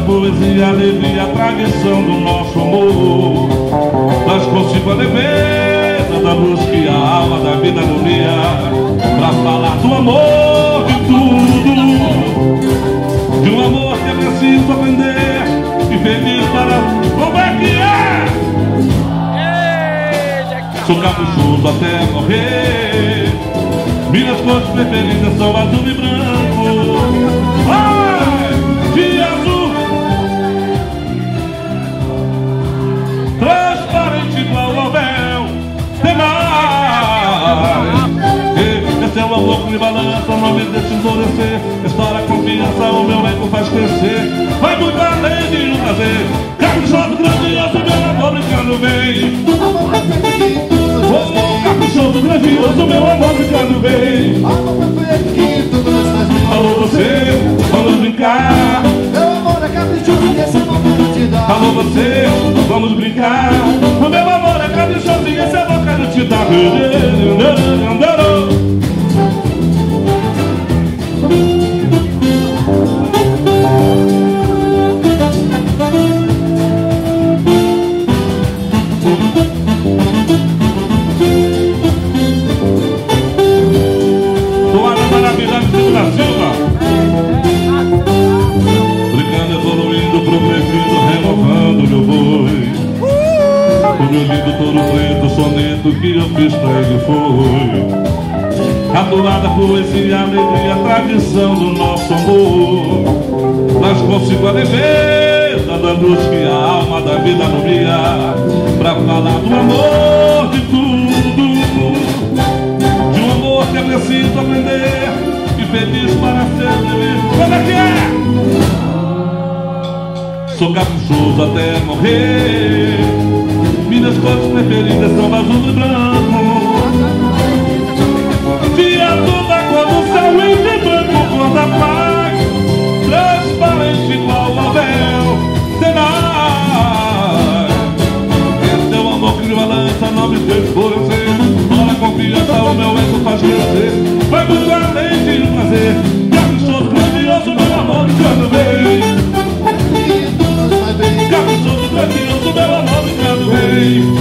poesia, a alegria, a tradição do nosso amor. Mas consigo a leveza da luz que a alma da vida alunia, pra falar do amor de tudo, de um amor que é preciso aprender e feliz para... Como é que é? Sou caprichoso até morrer. Minhas cores preferidas são azul e branco. Ai, de azul, transparente igual ao véu. Tem mais. Esse é o amor que me balança, o nome desse endurecer. História, confiança, o meu eco faz crescer. Vai muito além de um prazer. Caprichoso, grandioso, meu amor brincando bem. Oh, caprichoso, grandioso, meu amor brincando bem. Alô você, vamos brincar. Meu amor é caprichoso e esse amor quero te dar. Alô você, vamos brincar. O meu amor é caprichoso e esse amor quero te dar. Brincando, evoluindo, progredindo, renovando meu boi. O meu lindo touro preto, soneto que eu fiz pra ele foi atuada poesia, alegria, tradição do nosso amor. Mas consigo a leveza da luz que a alma da vida alunia, pra falar do amor de tudo, de um amor que é preciso aprender e feliz para ser feliz. Como é que é? Sou caprichoso até morrer. Minhas cores preferidas são azul e branco. De azul da cor do céu e de branco cor da paz. Transparente igual ao véu. Será? Esse é o amor que me balança, não me fez florescer. Olha a confiança, o meu eco faz crescer. Vai muito além de um prazer. Caprichoso, grandioso, meu amor brincando bem. Caprichoso, grandioso, meu amor brincando bem.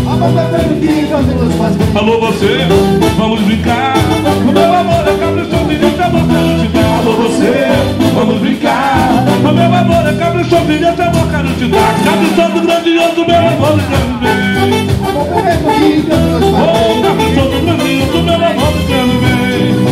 Alô você, vamos brincar. O meu amor é caprichoso e esse amor quero te dar. Alô você, vamos brincar. O meu amor é caprichoso e esse amor quero te dar. Caprichoso, grandioso, meu amor brincando bem. Oh, caprichoso, grandioso, meu amor brincando bem.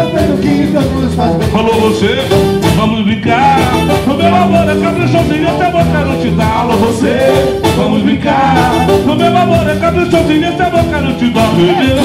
Alô você, vamos brincar. O meu amor é caprichoso e esse amor quero te dar. Alô você, vamos brincar. O meu amor é caprichoso e esse amor quero te dar.